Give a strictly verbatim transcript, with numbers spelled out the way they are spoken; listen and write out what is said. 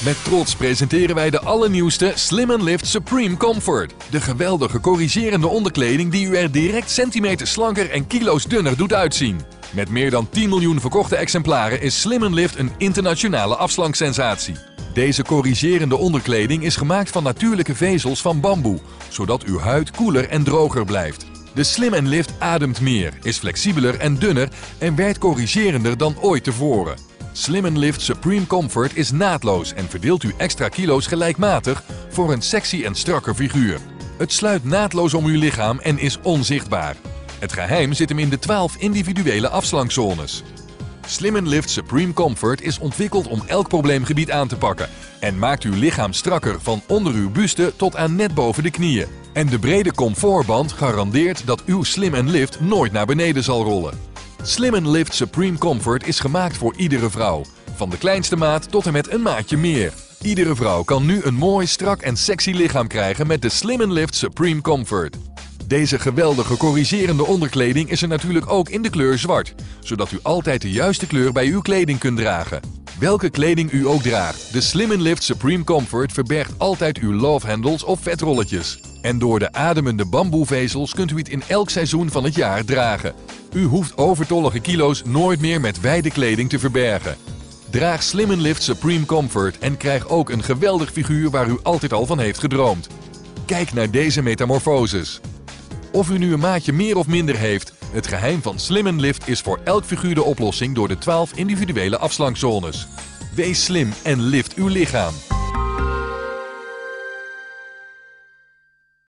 Met trots presenteren wij de allernieuwste Slim and Lift Supreme Comfort. De geweldige corrigerende onderkleding die u er direct centimeters slanker en kilo's dunner doet uitzien. Met meer dan tien miljoen verkochte exemplaren is Slim and Lift een internationale afslanksensatie. Deze corrigerende onderkleding is gemaakt van natuurlijke vezels van bamboe, zodat uw huid koeler en droger blijft. De Slim and Lift ademt meer, is flexibeler en dunner en werkt corrigerender dan ooit tevoren. Slim and Lift Supreme Comfort is naadloos en verdeelt uw extra kilo's gelijkmatig voor een sexy en strakke figuur. Het sluit naadloos om uw lichaam en is onzichtbaar. Het geheim zit hem in de twaalf individuele afslankzones. Slim and Lift Supreme Comfort is ontwikkeld om elk probleemgebied aan te pakken en maakt uw lichaam strakker van onder uw buste tot aan net boven de knieën. En de brede comfortband garandeert dat uw Slim and Lift nooit naar beneden zal rollen. Slim and Lift Supreme Comfort is gemaakt voor iedere vrouw, van de kleinste maat tot en met een maatje meer. Iedere vrouw kan nu een mooi, strak en sexy lichaam krijgen met de Slim and Lift Supreme Comfort. Deze geweldige corrigerende onderkleding is er natuurlijk ook in de kleur zwart, zodat u altijd de juiste kleur bij uw kleding kunt dragen. Welke kleding u ook draagt, de Slim and Lift Supreme Comfort verbergt altijd uw love handles of vetrolletjes. En door de ademende bamboevezels kunt u het in elk seizoen van het jaar dragen. U hoeft overtollige kilo's nooit meer met wijde kleding te verbergen. Draag Slim and Lift Supreme Comfort en krijg ook een geweldig figuur waar u altijd al van heeft gedroomd. Kijk naar deze metamorfoses. Of u nu een maatje meer of minder heeft, het geheim van Slim and Lift is voor elk figuur de oplossing door de twaalf individuele afslankzones. Wees slim en lift uw lichaam.